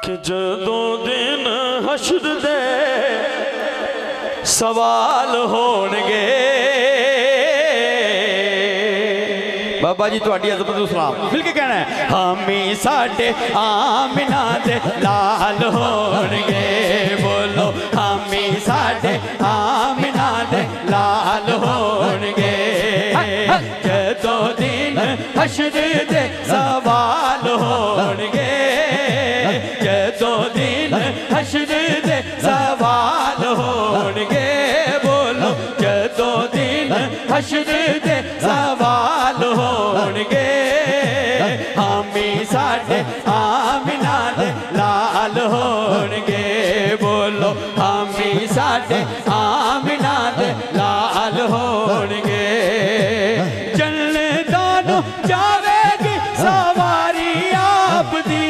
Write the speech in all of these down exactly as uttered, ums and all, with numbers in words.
जदों दिन हशर दे सवाल होणगे। बाबा जी तुहाडी अज़मत नूं सलाम मिल के कहना है हामी साडे आमिना दे लाल होणगे। बोलो हामी साडे आमिना दे लाल होणगे। जदों दिन हशर दे सवाल होणगे। जदों दिन हशर दे सवाल होणगे। बोलो जदों दिन हशर दे सवाल होणगे। हामी साडे आमिना दे लाल होणगे। बोलो हामी साडे आमिना दे लाल होणगे। जन्नतां जावेगी सवारी आपदी।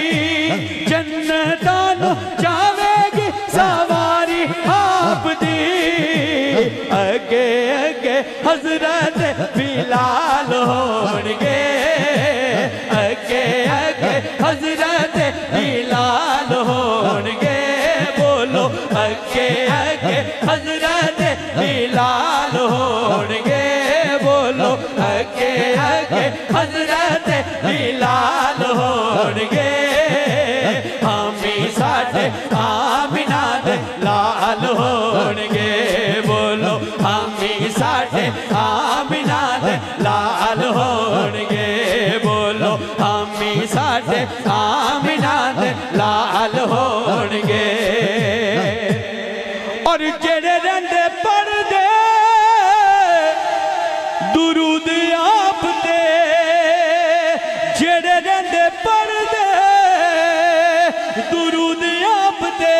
जन्नतां जावेगी सवारी आपदी। अगे अगे हजरत बिलाल होणगे। अगे अगे हजरत बिलाल होणगे। बोलो अगे अगे हजरत बिलाल होणगे। बोलो अगे अगे हजरत बिलाल होणगे। हामी साडे आमिना दे लाल होणगे। बोलो हामी साडे आमिना दे लाल होणगे। बोलो हामी साडे आमिना दे लाल होणगे। और जेड़े रंडे पढ़दे दुरूद आप दे। जेड़े रंडे पढ़दे दुरूद आप दे।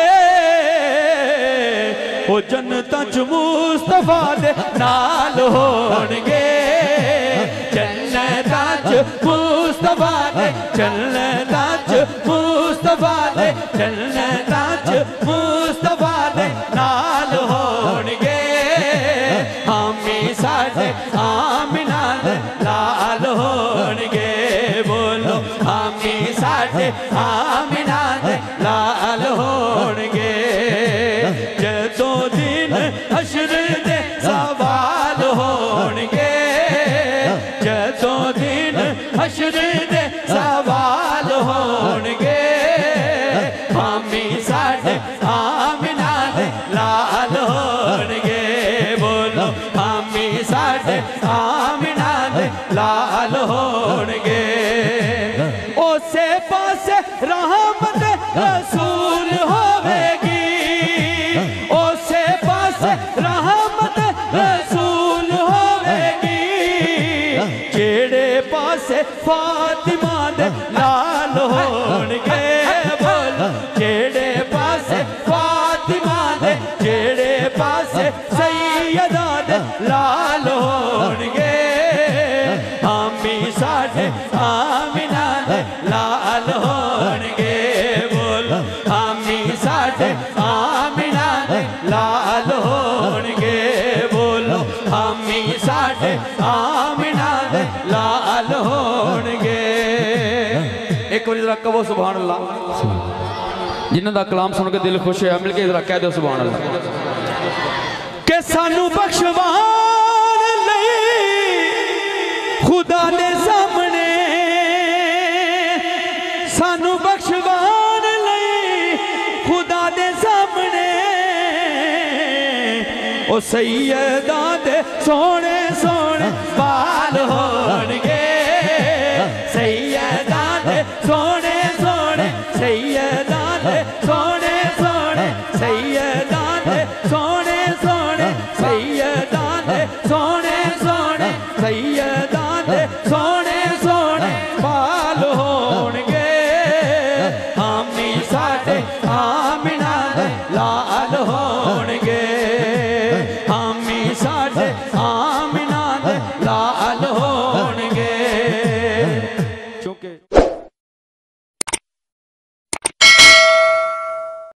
ओ जन्नतां च मुस्तफा दे नाल होणगे। जन्नतां च मुस्तफा दे जन्नतां च मुस्तफा दे जन्नतां च मुस्तफा दे नाल होणगे। हामी साडे आमिना दे लाल होणगे। बोलो हामी साडे आमिना दे लाल होणगे। जदों दिन हशर दे सवाल होणगे। जदों दिन हशर दे सवाल होणगे। हामी साडे आमिना दे लाल होणगे। बोलो हामी साडे आमिना दे लाल होणगे। उसे पासे रहमत रसूल होवेगी। उसे पासे रहमत रसूल होवेगी। जेड़े पासे फातिमा दे लाल होणगे। बोलो जेड़े पासे फातिमा दे जेड़े पासे सैयदा दे लाल होणगे। हामी साडे आमिना दे लाल होणगे। बोलो हामी साडे आमिना दे लाल होणगे। बोलो हामी साडे आमिना दे लाल होणगे। एक बार जरा कहो सुभान अल्लाह। जिन्हां दा कलाम सुन के दिल खुश होया मिल के जरा कह दो सुभान अल्लाह। के सानू बख्शवान लई खुदा दे सामने। सानू बख्शवान लई खुदा दे सामने। ओ सैयदा दे सोने